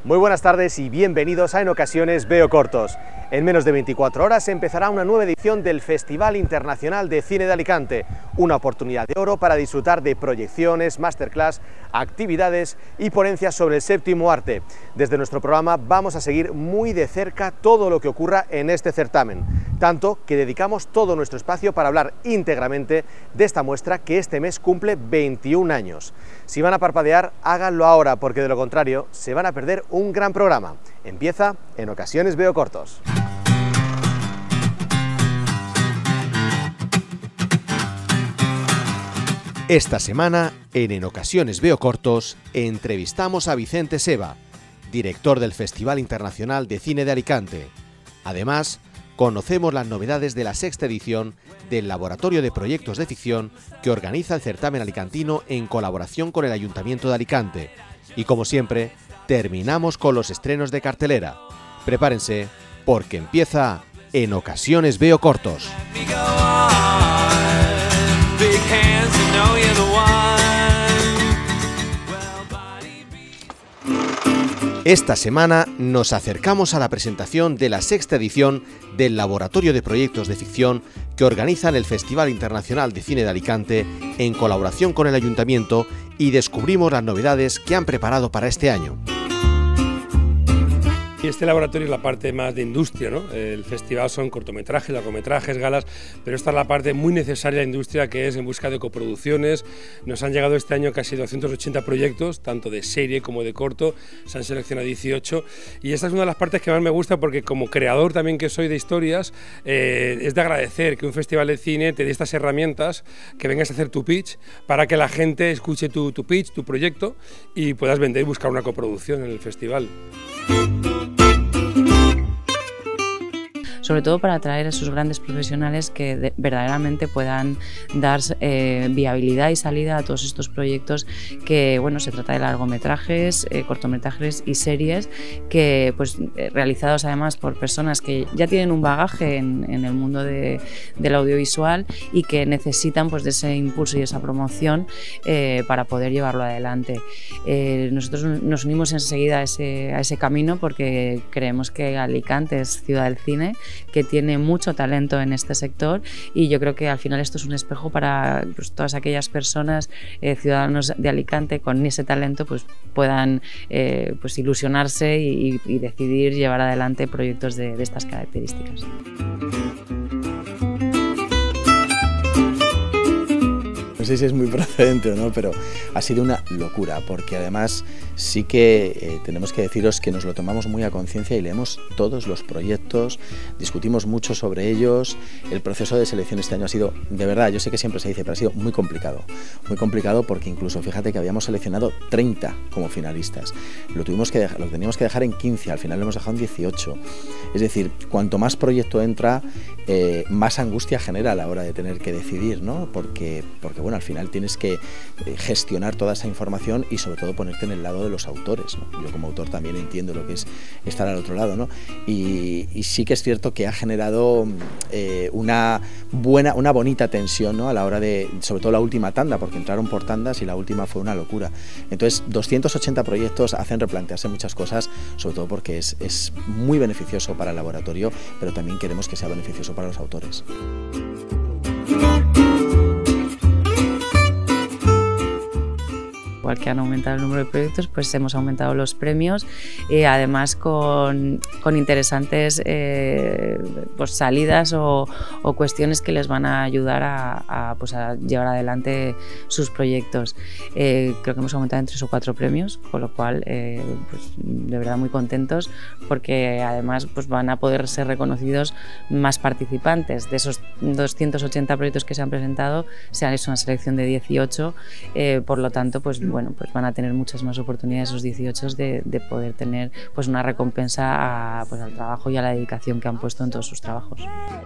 Muy buenas tardes y bienvenidos a En Ocasiones Veo Cortos. En menos de 24 horas empezará una nueva edición del Festival Internacional de Cine de Alicante, una oportunidad de oro para disfrutar de proyecciones, masterclass, actividades y ponencias sobre el séptimo arte. Desde nuestro programa vamos a seguir muy de cerca todo lo que ocurra en este certamen, tanto que dedicamos todo nuestro espacio para hablar íntegramente de esta muestra que este mes cumple 21 años. Si van a parpadear, háganlo ahora, porque de lo contrario se van a perder un gran programa. Empieza En Ocasiones Veo Cortos. Esta semana, en Ocasiones Veo Cortos, entrevistamos a Vicente Seva, director del Festival Internacional de Cine de Alicante. Además, conocemos las novedades de la sexta edición del Laboratorio de Proyectos de Ficción que organiza el certamen alicantino en colaboración con el Ayuntamiento de Alicante. Y como siempre, terminamos con los estrenos de cartelera. Prepárense, porque empieza En Ocasiones Veo Cortos. Esta semana nos acercamos a la presentación de la sexta edición del Laboratorio de Proyectos de Ficción que organizan el Festival Internacional de Cine de Alicante en colaboración con el Ayuntamiento y descubrimos las novedades que han preparado para este año. Este laboratorio es la parte más de industria, ¿no? El festival son cortometrajes, largometrajes, galas, pero esta es la parte muy necesaria de la industria, que es en busca de coproducciones. Nos han llegado este año casi 280 proyectos, tanto de serie como de corto, se han seleccionado 18 y esta es una de las partes que más me gusta porque como creador también que soy de historias, es de agradecer que un festival de cine te dé estas herramientas, que vengas a hacer tu pitch para que la gente escuche tu pitch, tu proyecto y puedas vender y buscar una coproducción en el festival. Sobre todo para atraer a esos grandes profesionales que verdaderamente puedan dar viabilidad y salida a todos estos proyectos que, bueno, se trata de largometrajes, cortometrajes y series que, pues, realizados además por personas que ya tienen un bagaje en el mundo del audiovisual y que necesitan, pues, de ese impulso y esa promoción para poder llevarlo adelante. Nosotros nos unimos enseguida a ese camino porque creemos que Alicante es ciudad del cine, que tiene mucho talento en este sector y yo creo que al final esto es un espejo para, pues, todas aquellas personas, ciudadanos de Alicante con ese talento, pues puedan pues ilusionarse y decidir llevar adelante proyectos de estas características. No sé si es muy procedente o no, pero ha sido una locura, porque además sí que tenemos que deciros que nos lo tomamos muy a conciencia y leemos todos los proyectos, discutimos mucho sobre ellos. El proceso de selección este año ha sido, de verdad, yo sé que siempre se dice, pero ha sido muy complicado porque incluso fíjate que habíamos seleccionado 30 como finalistas, lo teníamos que dejar en 15, al final lo hemos dejado en 18, es decir, cuanto más proyecto entra, más angustia genera a la hora de tener que decidir, ¿no? Porque bueno, al final tienes que gestionar toda esa información y sobre todo ponerte en el lado de los autores, ¿no? Yo como autor también entiendo lo que es estar al otro lado, ¿no? Y sí que es cierto que ha generado una bonita tensión, ¿no? A la hora de, sobre todo la última tanda, porque entraron por tandas y la última fue una locura. Entonces 280 proyectos hacen replantearse muchas cosas, sobre todo porque es muy beneficioso para el laboratorio, pero también queremos que sea beneficioso para los autores. Igual que han aumentado el número de proyectos, pues hemos aumentado los premios, además con interesantes pues salidas o cuestiones que les van a ayudar a llevar adelante sus proyectos. Creo que hemos aumentado en 3 o 4 premios, con lo cual pues de verdad muy contentos porque además pues van a poder ser reconocidos más participantes. De esos 280 proyectos que se han presentado se ha hecho una selección de 18, por lo tanto pues bueno, pues van a tener muchas más oportunidades esos 18 de poder tener, pues, una recompensa pues, al trabajo y a la dedicación que han puesto en todos sus trabajos.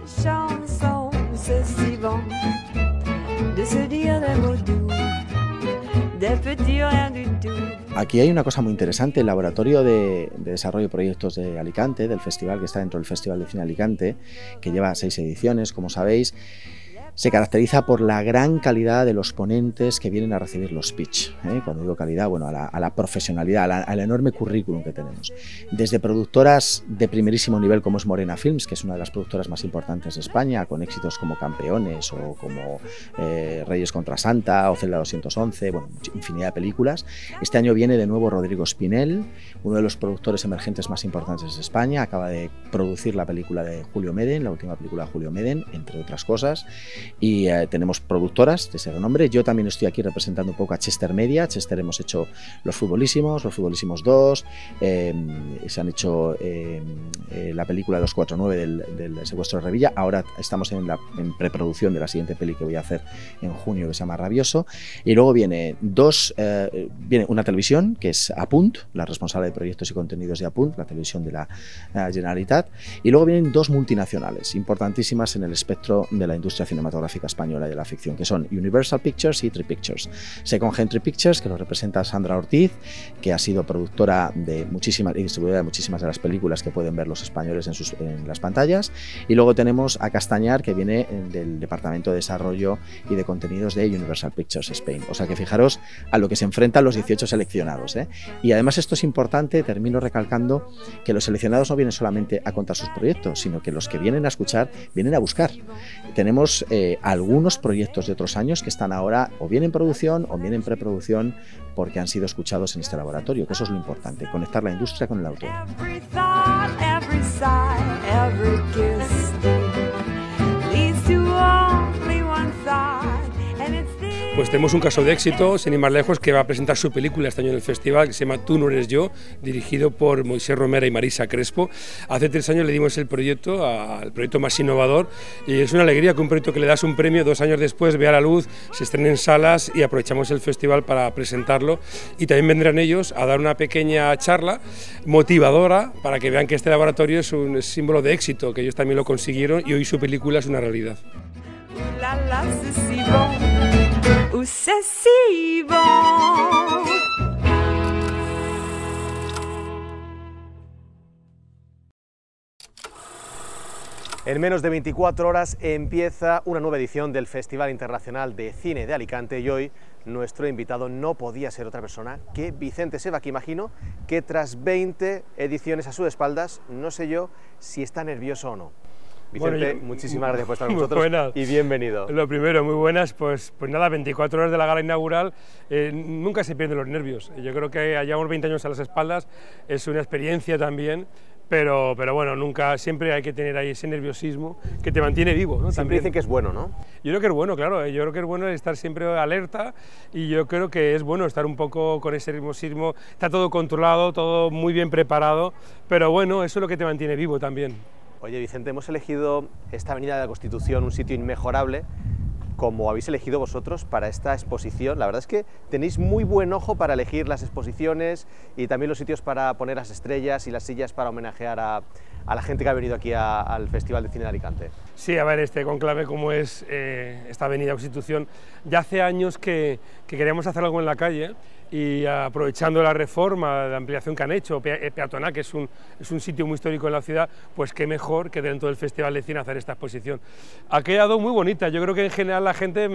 Aquí hay una cosa muy interesante, el Laboratorio de Desarrollo de Proyectos de Alicante, del festival que está dentro del Festival de Cine Alicante, que lleva 6 ediciones, como sabéis. se caracteriza por la gran calidad de los ponentes que vienen a recibir los pitch. Cuando digo calidad, bueno, a la profesionalidad, al enorme currículum que tenemos. Desde productoras de primerísimo nivel como es Morena Films, que es una de las productoras más importantes de España, con éxitos como Campeones o como Reyes contra Santa o Celda 211, bueno, infinidad de películas. Este año viene de nuevo Rodrigo Espinel, uno de los productores emergentes más importantes de España. Acaba de producir la película de Julio Meden, la última película de Julio Meden, entre otras cosas. Y tenemos productoras de ese renombre. Yo también estoy aquí representando un poco a Chester Media. Chester hemos hecho Los Futbolísimos 2, se han hecho la película 249 del secuestro de Revilla. Ahora estamos en preproducción de la siguiente peli que voy a hacer en junio, que se llama Rabioso. Y luego viene una televisión, que es Apunt, la responsable de proyectos y contenidos de Apunt, la televisión de la Generalitat. Y luego vienen 2 multinacionales importantísimas en el espectro de la industria cinematográfica española y de la ficción, que son Universal Pictures y Tree Pictures. Second Gen Tree Pictures, que lo representa Sandra Ortiz, que ha sido productora de muchísimas y distribuidora de muchísimas de las películas que pueden ver los españoles en las pantallas. Y luego tenemos a Castañar, que viene del Departamento de Desarrollo y de Contenidos de Universal Pictures Spain. O sea que fijaros a lo que se enfrentan los 18 seleccionados. Y además esto es importante, termino recalcando que los seleccionados no vienen solamente a contar sus proyectos, sino que los que vienen a escuchar vienen a buscar. Tenemos algunos proyectos de otros años que están ahora o bien en producción o bien en preproducción porque han sido escuchados en este laboratorio, que eso es lo importante, conectar la industria con el autor. Pues tenemos un caso de éxito, sin ir más lejos, que va a presentar su película este año en el festival, que se llama Tú no eres yo, dirigido por Moisés Romera y Marisa Crespo. Hace 3 años le dimos el proyecto, al proyecto más innovador, y es una alegría que un proyecto que le das un premio 2 años después vea la luz, se estrene en salas y aprovechamos el festival para presentarlo. Y también vendrán ellos a dar una pequeña charla motivadora para que vean que este laboratorio es un símbolo de éxito, que ellos también lo consiguieron y hoy su película es una realidad. En menos de 24 horas empieza una nueva edición del Festival Internacional de Cine de Alicante y hoy nuestro invitado no podía ser otra persona que Vicente Seva, que imagino que tras 20 ediciones a sus espaldas, no sé yo si está nervioso o no. Vicente, bueno, muchísimas gracias por estar con nosotros y bienvenido. Lo primero, muy buenas, pues nada, 24 horas de la gala inaugural, nunca se pierden los nervios. Yo creo que llevamos 20 años a las espaldas, es una experiencia también, pero bueno, siempre hay que tener ahí ese nerviosismo que te mantiene vivo, ¿no? Siempre también dicen que es bueno, ¿no? Yo creo que es bueno, claro, yo creo que es bueno estar siempre alerta y yo creo que es bueno estar un poco con ese nerviosismo, está todo controlado, todo muy bien preparado, pero bueno, eso es lo que te mantiene vivo también. Oye, Vicente, hemos elegido esta Avenida de la Constitución, un sitio inmejorable, como habéis elegido vosotros para esta exposición. La verdad es que tenéis muy buen ojo para elegir las exposiciones y también los sitios para poner las estrellas y las sillas para homenajear a la gente que ha venido aquí al Festival de Cine de Alicante. Sí, a ver, este conclave como es esta Avenida Constitución, ya hace años que queríamos hacer algo en la calle y aprovechando la reforma, la ampliación que han hecho, peatonal, que es un sitio muy histórico en la ciudad, pues qué mejor que dentro del Festival de Cine hacer esta exposición. Ha quedado muy bonita, yo creo que en general la gente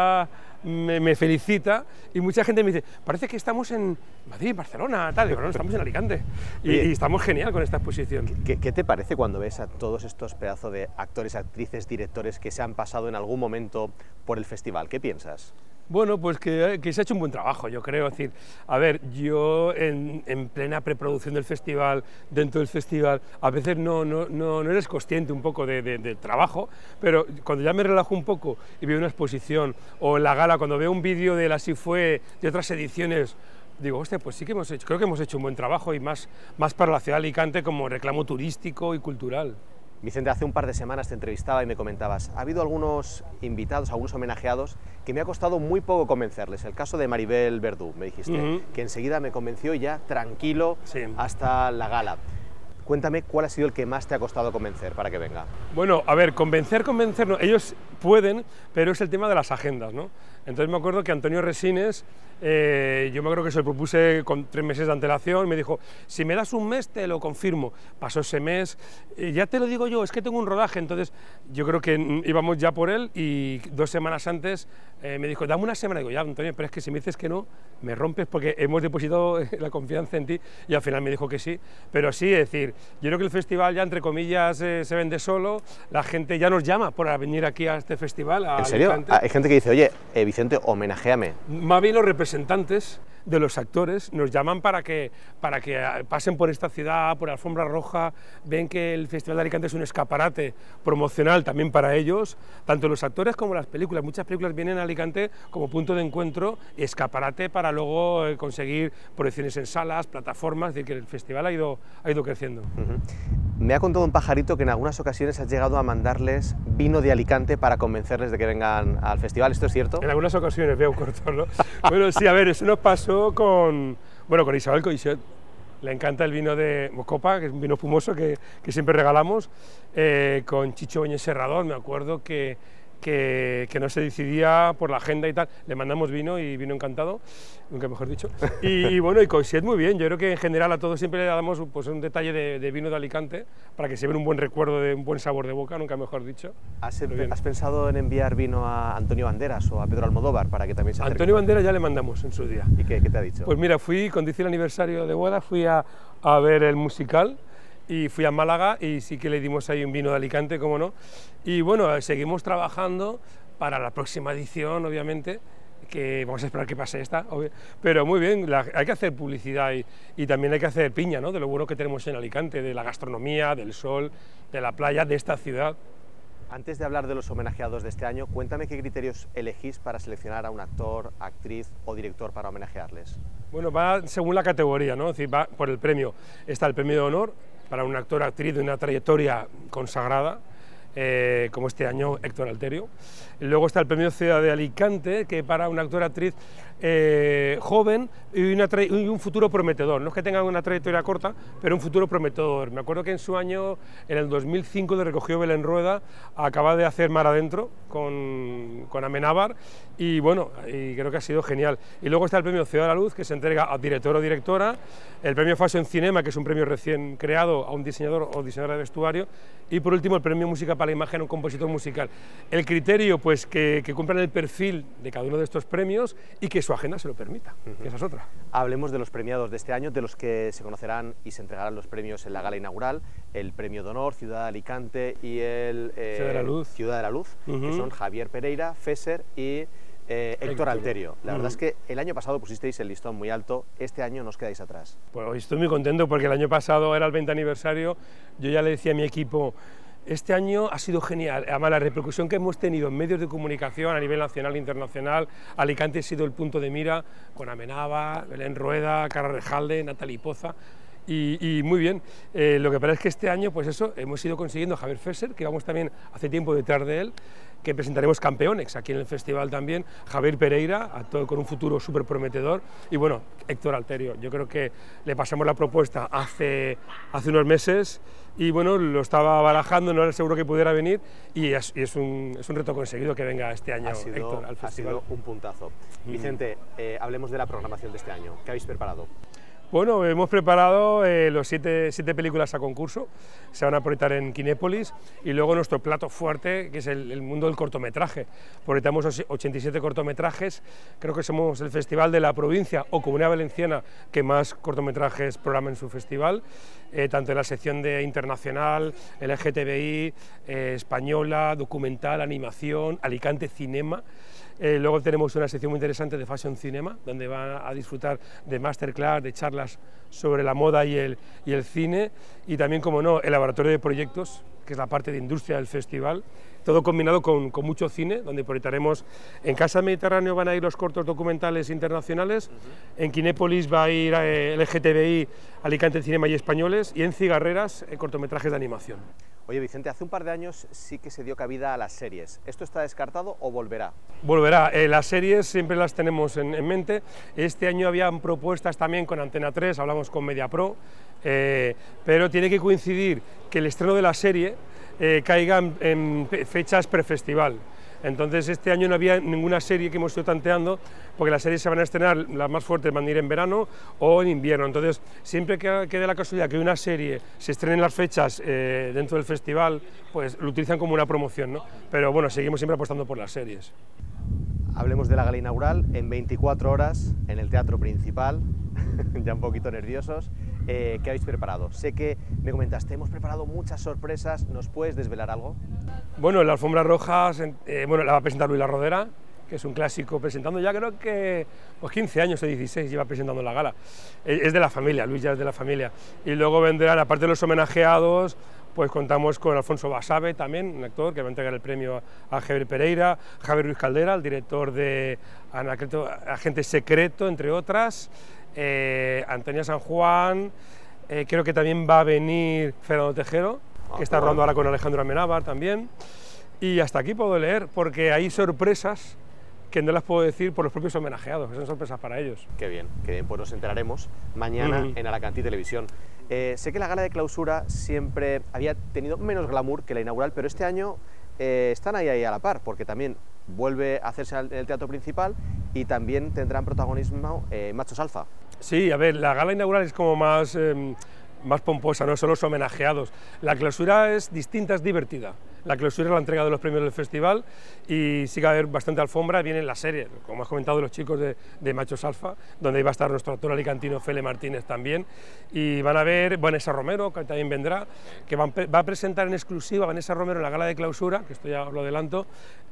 me felicita y mucha gente me dice, parece que estamos en Madrid, Barcelona, tal, pero no, estamos en Alicante y estamos genial con esta exposición. ¿Qué te parece cuando ves a todos estos pedazos de actores, actrices, directores que se han pasado en algún momento por el festival? ¿Qué piensas? Bueno, pues que se ha hecho un buen trabajo, yo creo. Es decir, a ver, yo en plena preproducción del festival, dentro del festival, a veces no eres consciente un poco del trabajo, pero cuando ya me relajo un poco y veo una exposición, o en la gala, cuando veo un vídeo de Así Fue, de otras ediciones, digo, hostia, pues sí que creo que hemos hecho un buen trabajo y más para la ciudad de Alicante como reclamo turístico y cultural. Vicente, hace un par de semanas te entrevistaba y me comentabas, ha habido algunos invitados, algunos homenajeados, que me ha costado muy poco convencerles. El caso de Maribel Verdú, me dijiste, que enseguida me convenció y ya tranquilo hasta la gala. Cuéntame cuál ha sido el que más te ha costado convencer para que venga. Bueno, a ver, convencer no. Ellos pueden, pero es el tema de las agendas, ¿no? Entonces me acuerdo que Antonio Resines, yo me acuerdo que se lo propuse con 3 meses de antelación, me dijo, si me das un mes te lo confirmo. Pasó ese mes, ya te lo digo yo, es que tengo un rodaje. Entonces yo creo que íbamos ya por él y 2 semanas antes me dijo, dame una semana. Digo, ya Antonio, pero es que si me dices que no, me rompes porque hemos depositado la confianza en ti, y al final me dijo que sí. Pero sí, es decir, yo creo que el festival ya entre comillas se vende solo, la gente ya nos llama por venir aquí a este festival. ¿En serio? Alicante. Hay gente que dice, oye, Vicente, homenajéame. Más bien los representantes de los actores nos llaman para que pasen por esta ciudad, por la alfombra roja, ven que el Festival de Alicante es un escaparate promocional también para ellos, tanto los actores como las películas. Muchas películas vienen a Alicante como punto de encuentro y escaparate para luego conseguir proyecciones en salas, plataformas, es decir, que el festival ha ido creciendo. Me ha contado un pajarito que en algunas ocasiones has llegado a mandarles vino de Alicante para convencerles de que vengan al festival, ¿esto es cierto? En algunas ocasiones veo corto, ¿no? Bueno, sí, a ver, eso nos pasó con Isabel Coixet. Le encanta el vino de Mocopa, que es un vino fumoso que siempre regalamos, con Chicho Beñez Serrador, me acuerdo que no se decidía por la agenda y tal, le mandamos vino y vino encantado, nunca mejor dicho, y bueno, y Coixet muy bien. Yo creo que en general a todos siempre le damos pues, un detalle de vino de Alicante, para que se vea un buen recuerdo, de un buen sabor de boca, nunca mejor dicho. ¿Has pensado en enviar vino a Antonio Banderas o a Pedro Almodóvar para que también se acerque? Antonio Banderas ya le mandamos en su día. ¿Y qué te ha dicho? Pues mira, cuando hice el aniversario de boda, fui a ver el musical, y fui a Málaga y sí que le dimos ahí un vino de Alicante, cómo no. Y bueno, seguimos trabajando para la próxima edición, obviamente, que vamos a esperar que pase esta, pero muy bien, hay que hacer publicidad y también hay que hacer piña, ¿no?, de lo bueno que tenemos en Alicante, de la gastronomía, del sol, de la playa, de esta ciudad. Antes de hablar de los homenajeados de este año, cuéntame qué criterios elegís para seleccionar a un actor, actriz o director para homenajearles. Bueno, va según la categoría, ¿no? Es decir, va por el premio. Está el premio de honor para un actor o actriz de una trayectoria consagrada, como este año Héctor Alterio. Y luego está el premio Ciudad de Alicante, que para un actor o actriz joven y un futuro prometedor. No es que tengan una trayectoria corta, pero un futuro prometedor. Me acuerdo que en su año, en el 2005, le recogió Belén Rueda, acaba de hacer Mar Adentro con Amenábar, y bueno, y creo que ha sido genial. Y luego está el premio Ciudad de la Luz, que se entrega a director o directora, el premio Fashion Cinema, que es un premio recién creado a un diseñador o diseñadora de vestuario, y por último el premio Música para la Imagen a un compositor musical. El criterio, pues que cumplan el perfil de cada uno de estos premios y que su agenda se lo permita, que esa es otra. Hablemos de los premiados de este año, de los que se conocerán y se entregarán los premios en la gala inaugural, el premio de honor, Ciudad de Alicante, y el Ciudad de la Luz, que son Javier Pereira, Fesser y Héctor Alterio. La verdad es que el año pasado pusisteis el listón muy alto, este año no os quedáis atrás. Pues hoy estoy muy contento porque el año pasado era el 20 aniversario, yo ya le decía a mi equipo, este año ha sido genial, además la repercusión que hemos tenido en medios de comunicación a nivel nacional e internacional, Alicante ha sido el punto de mira con Amenábar, Belén Rueda, Carla Rejalde, Natalie Poza, y muy bien. Lo que pasa es que este año, pues eso, hemos ido consiguiendo a Javier Fesser, que vamos también hace tiempo detrás de él, que presentaremos Campeones aquí en el festival también, Javier Pereira, actor con un futuro súper prometedor, y bueno, Héctor Alterio. Yo creo que le pasamos la propuesta hace unos meses, y bueno, lo estaba barajando, no era seguro que pudiera venir, y es un reto conseguido que venga este año Héctor al festival. Ha sido un puntazo. Vicente, hablemos de la programación de este año. ¿Qué habéis preparado? Bueno, hemos preparado los siete películas a concurso, se van a proyectar en Kinépolis, y luego nuestro plato fuerte, que es el mundo del cortometraje. Proyectamos 87 cortometrajes, creo que somos el festival de la provincia o Comunidad Valenciana que más cortometrajes programa en su festival, tanto en la sección de internacional, LGTBI, española, documental, animación, Alicante Cinema. Luego tenemos una sección muy interesante de Fashion Cinema, donde van a disfrutar de masterclass, de charlas sobre la moda y el cine, y también, como no, el laboratorio de proyectos, que es la parte de industria del festival, todo combinado con mucho cine, donde proyectaremos en Casa Mediterráneo van a ir los cortos documentales internacionales, en Kinépolis va a ir LGTBI, Alicante Cinema y Españoles, y en Cigarreras cortometrajes de animación. Oye, Vicente, hace un par de años sí que se dio cabida a las series. ¿Esto está descartado o volverá? Volverá. Las series siempre las tenemos en mente. Este año habían propuestas también con Antena 3, hablamos con Mediapro, pero tiene que coincidir que el estreno de la serie caiga en fechas prefestival. Entonces este año no había ninguna serie que hemos ido tanteando, porque las series se van a estrenar, las más fuertes van a ir en verano o en invierno. Entonces siempre que dé la casualidad que una serie se estrene en las fechas dentro del festival, pues lo utilizan como una promoción, ¿no? Pero bueno, seguimos siempre apostando por las series. Hablemos de la gala inaugural en 24 horas en el Teatro Principal, ya un poquito nerviosos. ¿Qué habéis preparado? Sé que me comentaste, hemos preparado muchas sorpresas, ¿nos puedes desvelar algo? Bueno, la alfombra roja bueno, la va a presentar Luis La Rodera, que es un clásico presentando, ya creo que pues 15 años o 16 lleva presentando la gala. Es de la familia, Luis ya es de la familia. Y luego vendrán, aparte de los homenajeados, pues contamos con Alfonso Basabe también, un actor que va a entregar el premio a Javier Pereira, Javier Ruiz Caldera, el director de Agente Secreto, entre otras, Antonia San Juan, creo que también va a venir Fernando Tejero, que está rodando ahora con Alejandro Amenábar también, y hasta aquí puedo leer, porque hay sorpresas que no las puedo decir por los propios homenajeados, que son sorpresas para ellos. Qué bien, pues nos enteraremos mañana en Alacantí Televisión. Sé que la gala de clausura siempre había tenido menos glamour que la inaugural, pero este año están ahí a la par, porque también vuelve a hacerse en el Teatro Principal y también tendrán protagonismo Machos Alfa. Sí, a ver, la gala inaugural es como más pomposa, no son los homenajeados. La clausura es distinta, es divertida. La clausura es la entrega de los premios del festival y sí que va a haber bastante alfombra, viene la serie, como has comentado, los chicos de Machos Alfa, donde iba a estar nuestro actor alicantino Fele Martínez también, y van a ver Vanessa Romero, que también vendrá, que va a presentar en exclusiva Vanessa Romero en la gala de clausura, que esto ya lo adelanto,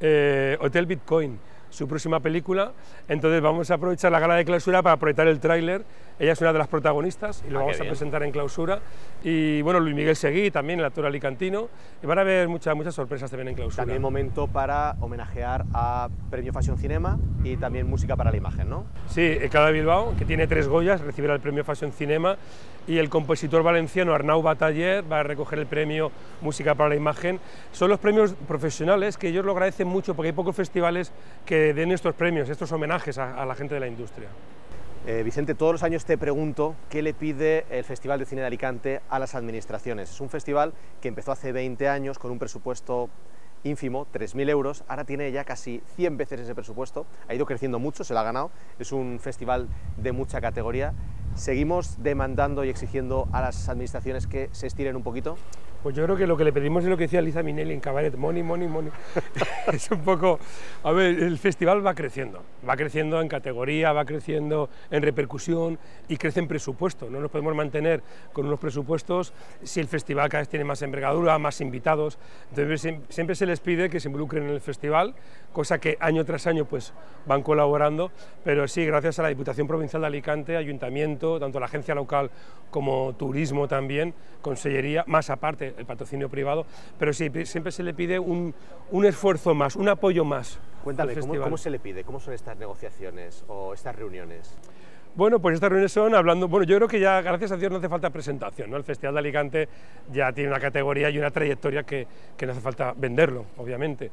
Hotel Bitcoin, su próxima película. Entonces vamos a aprovechar la gala de clausura para proyectar el tráiler. Ella es una de las protagonistas y lo vamos a presentar en clausura. Y bueno, Luis Miguel Seguí, también el actor alicantino, y van a haber muchas sorpresas también en clausura. También momento para homenajear a Premio Fashion Cinema y también Música para la Imagen, ¿no? Sí, Cada Bilbao, que tiene 3 Goyas, recibirá el Premio Fashion Cinema, y el compositor valenciano Arnau Bataller va a recoger el Premio Música para la Imagen. Son los premios profesionales que ellos lo agradecen mucho, porque hay pocos festivales que den estos premios, estos homenajes a la gente de la industria. Vicente, todos los años te pregunto qué le pide el Festival de Cine de Alicante a las administraciones. Es un festival que empezó hace 20 años con un presupuesto ínfimo, 3.000 euros, ahora tiene ya casi 100 veces ese presupuesto, ha ido creciendo mucho, se lo ha ganado, es un festival de mucha categoría. ¿Seguimos demandando y exigiendo a las administraciones que se estiren un poquito? Pues yo creo que lo que le pedimos es lo que decía Liza Minnelli en Cabaret, money, money, money. Es un poco... A ver, el festival va creciendo en categoría, va creciendo en repercusión y crece en presupuesto. No nos podemos mantener con unos presupuestos si el festival cada vez tiene más envergadura, más invitados. Entonces siempre se les pide que se involucren en el festival, cosa que año tras año pues van colaborando, pero sí, gracias a la Diputación Provincial de Alicante, Ayuntamiento, tanto la agencia local como turismo también, Consellería, más aparte el patrocinio privado, pero sí, siempre se le pide un esfuerzo más, un apoyo más. Cuéntame, ¿cómo se le pide? ¿Cómo son estas negociaciones o estas reuniones? Bueno, pues estas reuniones son hablando, bueno, yo creo que ya, gracias a Dios, no hace falta presentación, ¿no? El Festival de Alicante ya tiene una categoría y una trayectoria que no hace falta venderlo, obviamente,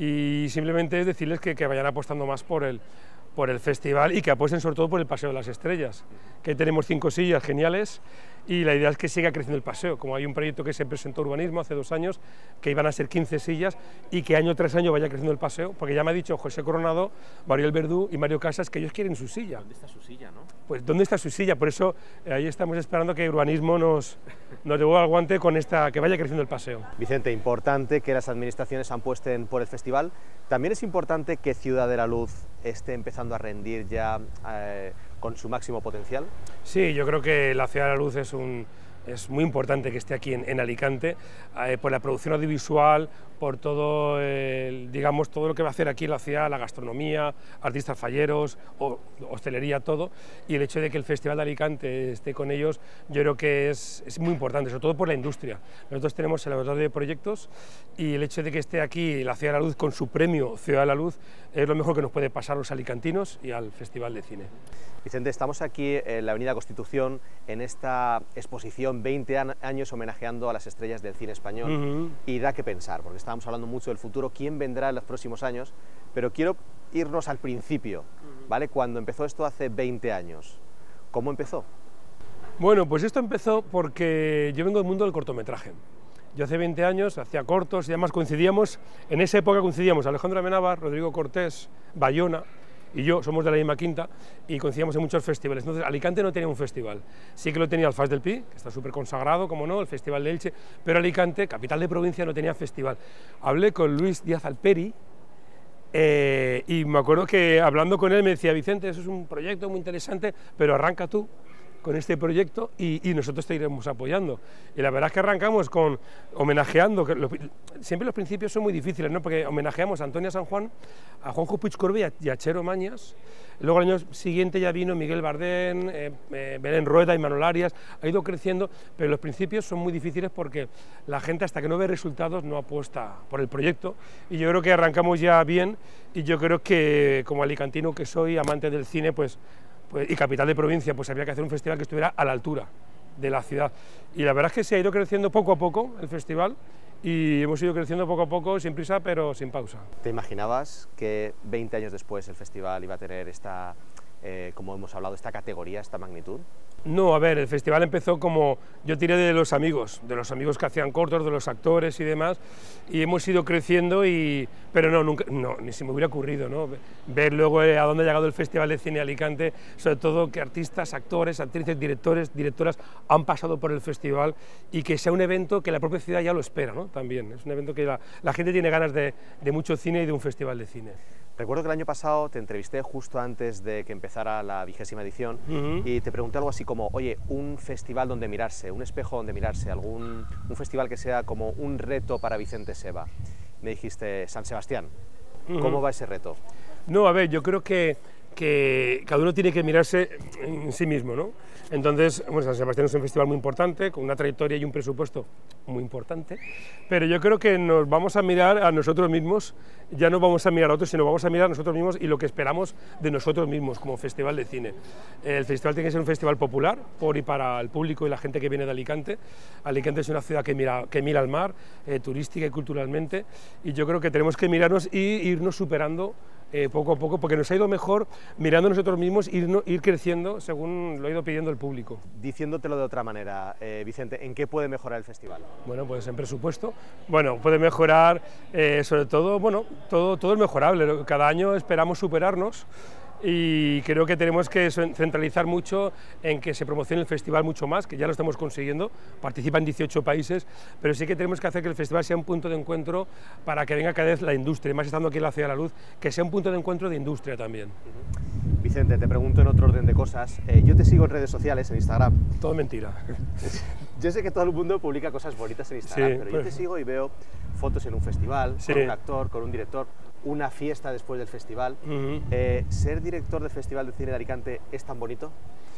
y simplemente es decirles que vayan apostando más por el festival y que apuesten sobre todo por el Paseo de las Estrellas, que tenemos 5 sillas geniales y la idea es que siga creciendo el paseo, como hay un proyecto que se presentó Urbanismo hace 2 años, que iban a ser 15 sillas y que año tras año vaya creciendo el paseo, porque ya me ha dicho José Coronado, Mariel Verdú y Mario Casas que ellos quieren su silla. ¿Dónde está su silla, no? Pues ¿dónde está su silla? Por eso ahí estamos esperando que Urbanismo nos devuelva el guante con que vaya creciendo el paseo. Vicente, importante que las administraciones apuesten por el festival. También es importante que Ciudad de la Luz esté empezando a rendir ya con su máximo potencial. Sí, yo creo que la Ciudad de la Luz es muy importante que esté aquí en Alicante, por la producción audiovisual, por todo, digamos, todo lo que va a hacer aquí en la ciudad, la gastronomía, artistas falleros, hostelería, todo, y el hecho de que el Festival de Alicante esté con ellos, yo creo que es muy importante, sobre todo por la industria. Nosotros tenemos el laboratorio de proyectos y el hecho de que esté aquí la Ciudad de la Luz con su premio Ciudad de la Luz es lo mejor que nos puede pasar a los alicantinos y al Festival de Cine. Vicente, estamos aquí en la Avenida Constitución en esta exposición 20 años homenajeando a las estrellas del cine español y da que pensar, porque estábamos hablando mucho del futuro, quién vendrá en los próximos años, pero quiero irnos al principio, ¿vale? Cuando empezó esto hace 20 años, ¿cómo empezó? Bueno, pues esto empezó porque yo vengo del mundo del cortometraje. Yo hace 20 años hacía cortos y además coincidíamos, en esa época coincidíamos Alejandro Amenábar, Rodrigo Cortés, Bayona y yo, somos de la misma quinta y coincidíamos en muchos festivales. Entonces Alicante no tenía un festival, sí que lo tenía el Fas del Pi, que está súper consagrado, como no, el Festival de Elche, pero Alicante, capital de provincia, no tenía festival. Hablé con Luis Díaz Alperi y me acuerdo que hablando con él me decía: Vicente, eso es un proyecto muy interesante, pero arranca tú con este proyecto y nosotros te iremos apoyando. Y la verdad es que arrancamos con homenajeando, siempre los principios son muy difíciles, ¿no? Porque homenajeamos a Antonia San Juan, a Juanjo Puig Corbí y a Chero Mañas. Luego al año siguiente ya vino Miguel Bardén, Belén Rueda y Manuel Arias, ha ido creciendo, pero los principios son muy difíciles porque la gente hasta que no ve resultados no apuesta por el proyecto, y yo creo que arrancamos ya bien, y yo creo que como alicantino que soy, amante del cine, pues y capital de provincia, pues había que hacer un festival que estuviera a la altura de la ciudad. Y la verdad es que se ha ido creciendo poco a poco el festival y hemos ido creciendo poco a poco, sin prisa pero sin pausa. ¿Te imaginabas que 20 años después el festival iba a tener esta, como hemos hablado, esta categoría, esta magnitud? No, a ver, el festival empezó como, yo tiré de los amigos que hacían cortos, de los actores y demás, y hemos ido creciendo, pero no, nunca, no, ni se me hubiera ocurrido, ¿no? Ver luego a dónde ha llegado el Festival de Cine Alicante, sobre todo que artistas, actores, actrices, directores, directoras han pasado por el festival, y que sea un evento que la propia ciudad ya lo espera, ¿no? También, es un evento que la gente tiene ganas de mucho cine y de un festival de cine. Recuerdo que el año pasado te entrevisté justo antes de que empezara la 20ª edición y te pregunté algo así como: oye, un festival donde mirarse, un espejo donde mirarse, un festival que sea como un reto para Vicente Seba. Me dijiste San Sebastián. ¿Cómo va ese reto? No, a ver, yo creo que cada uno tiene que mirarse en sí mismo, ¿no? Entonces, bueno, San Sebastián es un festival muy importante, con una trayectoria y un presupuesto muy importante, pero yo creo que nos vamos a mirar a nosotros mismos, ya no vamos a mirar a otros, sino vamos a mirar a nosotros mismos y lo que esperamos de nosotros mismos como festival de cine. El festival tiene que ser un festival popular por y para el público y la gente que viene de Alicante. Alicante es una ciudad que mira al mar, turística y culturalmente, y yo creo que tenemos que mirarnos y irnos superando poco a poco, porque nos ha ido mejor mirando nosotros mismos, ir creciendo según lo ha ido pidiendo el público. Diciéndotelo de otra manera, Vicente, ¿en qué puede mejorar el festival? Bueno, pues en presupuesto, bueno, puede mejorar, sobre todo, bueno, todo es mejorable, cada año esperamos superarnos, y creo que tenemos que centralizar mucho en que se promocione el festival mucho más, que ya lo estamos consiguiendo, participan 18 países, pero sí que tenemos que hacer que el festival sea un punto de encuentro para que venga cada vez la industria, y más estando aquí en la Ciudad de la Luz, que sea un punto de encuentro de industria también. Vicente, te pregunto en otro orden de cosas, yo te sigo en redes sociales, en Instagram. Todo mentira. Yo sé que todo el mundo publica cosas bonitas en Instagram, sí, pero yo te sigo y veo fotos en un festival, sí, con un actor, con un director, una fiesta después del festival. ¿Ser director del Festival de Cine de Alicante es tan bonito?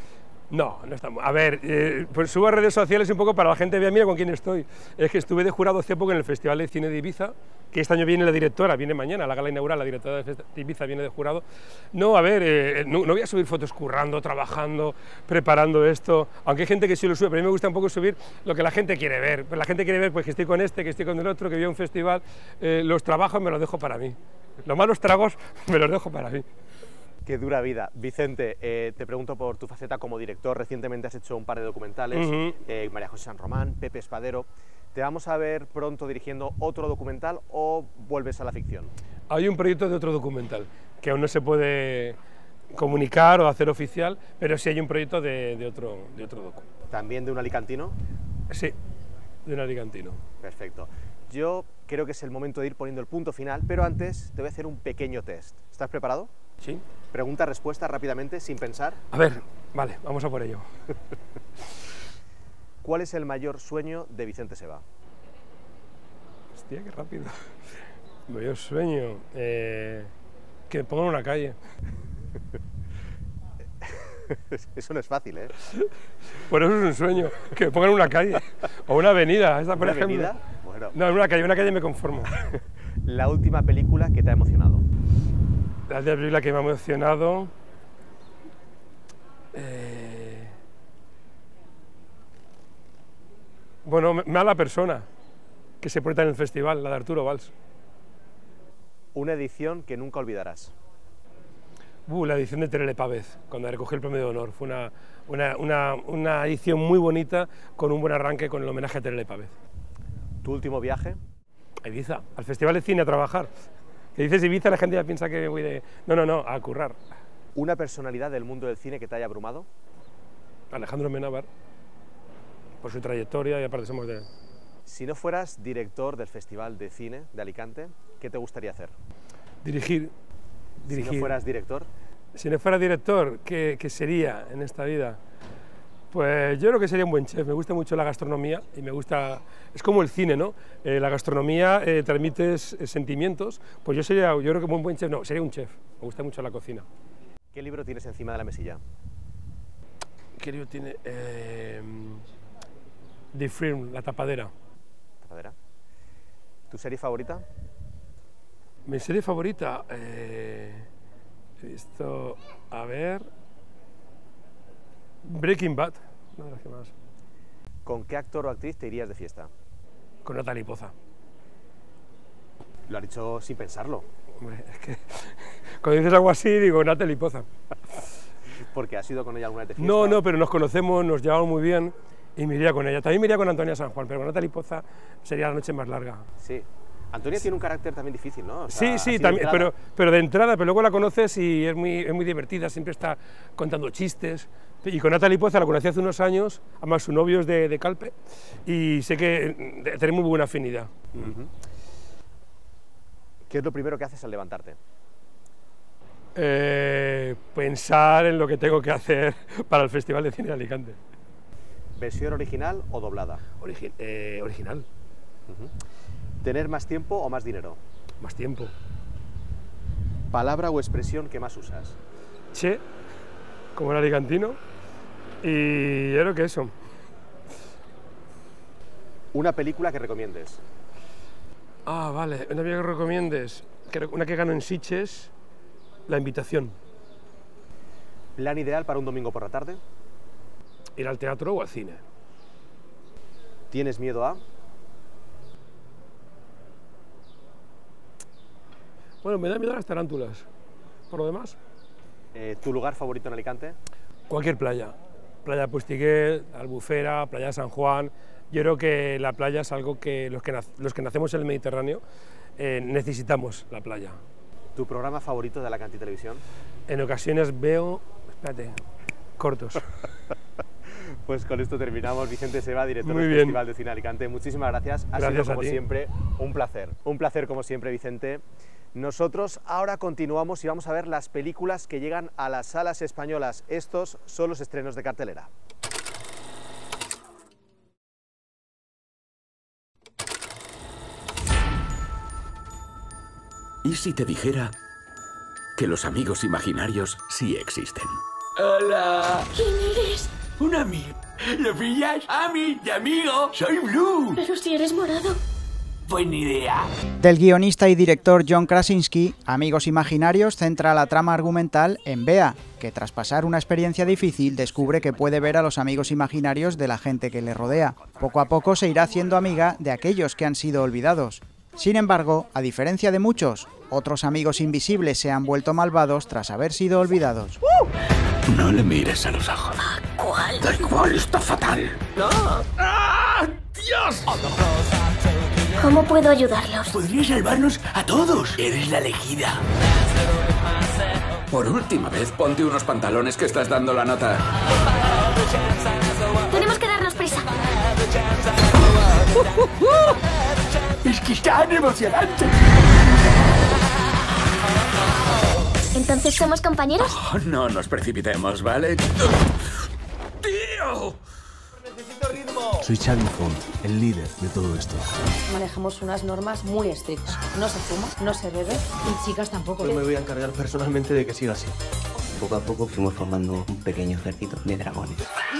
No, no estamos. A ver, pues subo a redes sociales un poco para la gente vea, mira con quién estoy. Es que estuve de jurado hace poco en el Festival de Cine de Ibiza, que este año viene la directora, viene mañana, la gala inaugural, la directora de Ibiza viene de jurado. No, a ver, no voy a subir fotos currando, trabajando, preparando esto, aunque hay gente que sí lo sube, pero a mí me gusta un poco subir lo que la gente quiere ver. Pues la gente quiere ver pues, que estoy con este, que estoy con el otro, que voy a un festival, los trabajos me los dejo para mí. Los malos tragos me los dejo para mí. Qué dura vida. Vicente, te pregunto por tu faceta como director. Recientemente has hecho un par de documentales, María José San Román, Pepe Espadero. ¿Te vamos a ver pronto dirigiendo otro documental o vuelves a la ficción? Hay un proyecto de otro documental que aún no se puede comunicar o hacer oficial, pero sí hay un proyecto de otro docu. ¿También de un alicantino? Sí, de un alicantino. Perfecto. Yo creo que es el momento de ir poniendo el punto final, pero antes te voy a hacer un pequeño test. ¿Estás preparado? Sí. Pregunta-respuesta rápidamente, sin pensar. A ver, vale, vamos a por ello. ¿Cuál es el mayor sueño de Vicente Seba? Hostia, qué rápido. El mayor sueño, que me pongan una calle. Eso no es fácil, ¿eh? Por eso es un sueño, que me pongan una calle o una avenida, esta por ¿Una ejemplo. avenida? Bueno. No, una calle me conformo. La última película que te ha emocionado. La última película que me ha emocionado. Bueno, Mala persona, que se proyecta en el festival, la de Arturo Valls. Una edición que nunca olvidarás. La edición de Terele Pávez, cuando recogió el premio de honor. Fue una edición muy bonita, con un buen arranque con el homenaje a Terele Pávez. ¿Tu último viaje? A Ibiza, al Festival de Cine a trabajar. Que dices Ibiza, la gente ya piensa que voy de... No, a currar. ¿Una personalidad del mundo del cine que te haya abrumado? Alejandro Amenábar, por su trayectoria y aparte somos de... Si no fueras director del Festival de Cine de Alicante, ¿qué te gustaría hacer? Dirigir. Si no fueras director. Si no fuera director, ¿qué sería en esta vida? Pues yo creo que sería un buen chef. Me gusta mucho la gastronomía y me gusta... Es como el cine, ¿no? La gastronomía transmite sentimientos. Pues yo creo que un buen chef, no, sería un chef. Me gusta mucho la cocina. ¿Qué libro tienes encima de la mesilla? ¿Qué libro tiene? The Firm, La Tapadera. ¿Tapadera? ¿Tu serie favorita? Mi serie favorita, he visto, a ver, Breaking Bad, una de las que más. ¿Con qué actor o actriz te irías de fiesta? Con Natalie Poza. Lo has dicho sin pensarlo. Hombre, es que cuando dices algo así digo Natalie Poza. ¿Porque has ido con ella alguna vez de fiesta? No, pero nos conocemos, nos llevamos muy bien y me iría con ella. También me iría con Antonia San Juan, pero con Natalie Poza sería la noche más larga. Sí. Antonia tiene un carácter también difícil, ¿no? O sea, sí, también, pero de entrada, pero luego la conoces y es muy divertida, siempre está contando chistes. Y con Natalie Poza la conocí hace unos años, además su novio es de Calpe, y sé que tenemos muy buena afinidad. ¿Qué es lo primero que haces al levantarte? Pensar en lo que tengo que hacer para el Festival de Cine de Alicante. ¿Versión original o doblada? Original. ¿Tener más tiempo o más dinero? Más tiempo. ¿Palabra o expresión que más usas? Che, como el alicantino, y yo creo que eso. ¿Una película que recomiendes? Ah, vale, una película que recomiendes, una que ganó en Sitges, La Invitación. ¿Plan ideal para un domingo por la tarde? Ir al teatro o al cine. ¿Tienes miedo a...? Bueno, me da miedo a las tarántulas. Por lo demás... ¿Tu lugar favorito en Alicante? Cualquier playa. Playa Postiguet, Albufera, Playa San Juan. Yo creo que la playa es algo que los que nacemos en el Mediterráneo necesitamos la playa. ¿Tu programa favorito de Alacantí Televisión? En ocasiones veo... Espérate, cortos. Pues con esto terminamos. Vicente Seva, director del Festival de Cine Alicante. Muchísimas gracias. Ha sido, como siempre, un placer. Un placer, como siempre, Vicente. Nosotros ahora continuamos y vamos a ver las películas que llegan a las salas españolas. Estos son los estrenos de cartelera. ¿Y si te dijera que los amigos imaginarios sí existen? ¡Hola! ¿Quién eres? Un amigo. ¿Lo pillas? ¡Ami! ¡De amigo! ¡Soy Blue! Pero si eres morado. Buena idea. Del guionista y director John Krasinski, Amigos Imaginarios centra la trama argumental en Bea, que tras pasar una experiencia difícil descubre que puede ver a los amigos imaginarios de la gente que le rodea. Poco a poco se irá haciendo amiga de aquellos que han sido olvidados. Sin embargo, a diferencia de muchos, otros amigos invisibles se han vuelto malvados tras haber sido olvidados. No le mires a los ojos. ¿Cuál? Da igual, está fatal. ¡No! ¡Ah! ¡Dios! ¿Cómo puedo ayudarlos? Podría salvarnos a todos. Eres la elegida. Por última vez, ponte unos pantalones que estás dando la nota. Tenemos que darnos prisa. Es que es tan emocionante. ¿Entonces somos compañeros? Oh, no nos precipitemos, ¿vale? ¡Tío! ¡Necesito ritmo! Soy Xavi Font, el líder de todo esto. Manejamos unas normas muy estrictas. No se fuma, no se bebe y chicas tampoco. Yo me voy a encargar personalmente de que siga así. Poco a poco fuimos formando un pequeño ejército de dragones.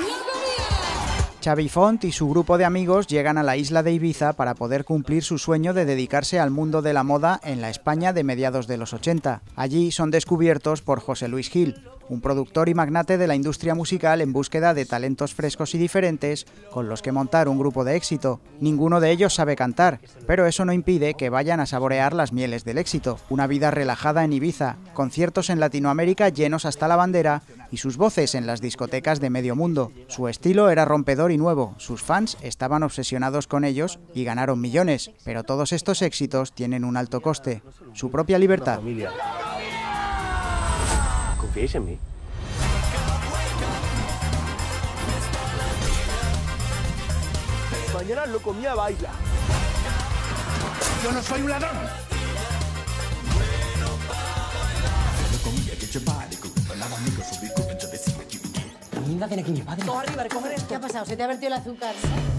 Xavi Font y su grupo de amigos llegan a la isla de Ibiza para poder cumplir su sueño de dedicarse al mundo de la moda en la España de mediados de los 80. Allí son descubiertos por José Luis Gil, un productor y magnate de la industria musical en búsqueda de talentos frescos y diferentes con los que montar un grupo de éxito. Ninguno de ellos sabe cantar, pero eso no impide que vayan a saborear las mieles del éxito. Una vida relajada en Ibiza, conciertos en Latinoamérica llenos hasta la bandera y sus voces en las discotecas de medio mundo. Su estilo era rompedor y nuevo, sus fans estaban obsesionados con ellos y ganaron millones, pero todos estos éxitos tienen un alto coste, su propia libertad. ¿Confiáis en mí? Mañana lo comía baila. Yo no soy un ladrón. Coge arriba, recoger esto. ¿Qué ha pasado? ¿Se te ha vertido el azúcar?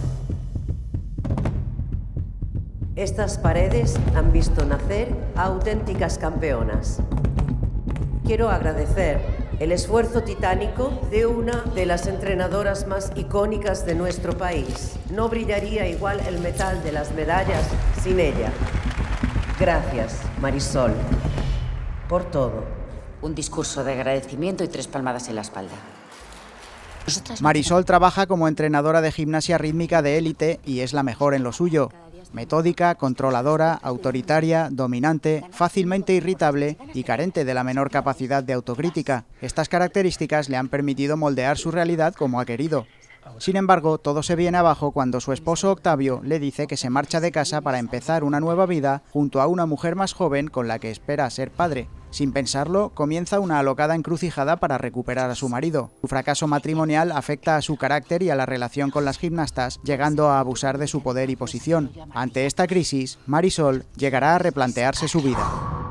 Estas paredes han visto nacer a auténticas campeonas. Quiero agradecer el esfuerzo titánico de una de las entrenadoras más icónicas de nuestro país. No brillaría igual el metal de las medallas sin ella. Gracias, Marisol, por todo. Un discurso de agradecimiento y 3 palmadas en la espalda. Marisol trabaja como entrenadora de gimnasia rítmica de élite y es la mejor en lo suyo. Metódica, controladora, autoritaria, dominante, fácilmente irritable y carente de la menor capacidad de autocrítica. Estas características le han permitido moldear su realidad como ha querido. Sin embargo, todo se viene abajo cuando su esposo Octavio le dice que se marcha de casa para empezar una nueva vida junto a una mujer más joven con la que espera ser padre. Sin pensarlo, comienza una alocada encrucijada para recuperar a su marido. Su fracaso matrimonial afecta a su carácter y a la relación con las gimnastas, llegando a abusar de su poder y posición. Ante esta crisis, Marisol llegará a replantearse su vida.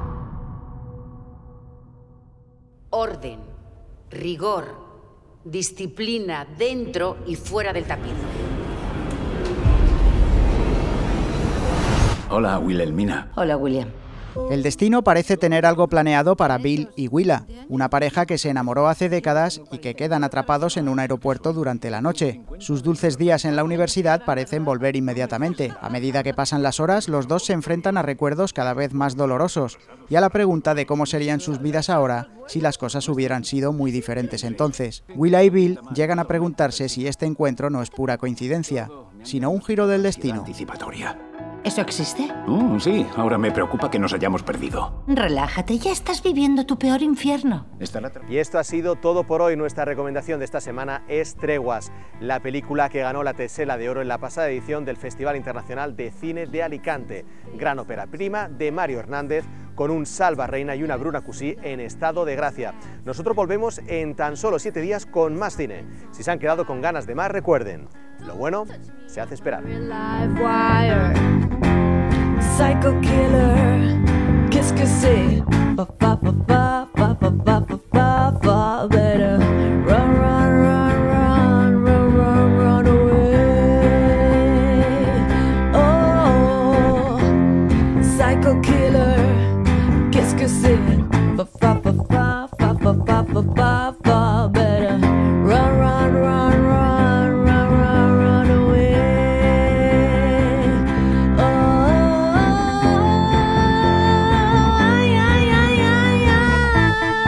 Orden, rigor, disciplina dentro y fuera del tapiz. Hola, Wilhelmina. Hola, William. El destino parece tener algo planeado para Bill y Willa, una pareja que se enamoró hace décadas y que quedan atrapados en un aeropuerto durante la noche. Sus dulces días en la universidad parecen volver inmediatamente. A medida que pasan las horas, los dos se enfrentan a recuerdos cada vez más dolorosos y a la pregunta de cómo serían sus vidas ahora si las cosas hubieran sido muy diferentes entonces. Willa y Bill llegan a preguntarse si este encuentro no es pura coincidencia, sino un giro del destino. ¿Eso existe? Sí, ahora me preocupa que nos hayamos perdido. Relájate, ya estás viviendo tu peor infierno. Y esto ha sido todo por hoy. Nuestra recomendación de esta semana es Treguas, la película que ganó la Tesela de Oro en la pasada edición del Festival Internacional de Cine de Alicante. Gran ópera prima de Mario Hernández, con un Salva Reina y una Bruna Cusí en estado de gracia. Nosotros volvemos en tan solo 7 días con más cine. Si se han quedado con ganas de más, recuerden, lo bueno se hace esperar. Psycho killer, qu'est-ce que c'est?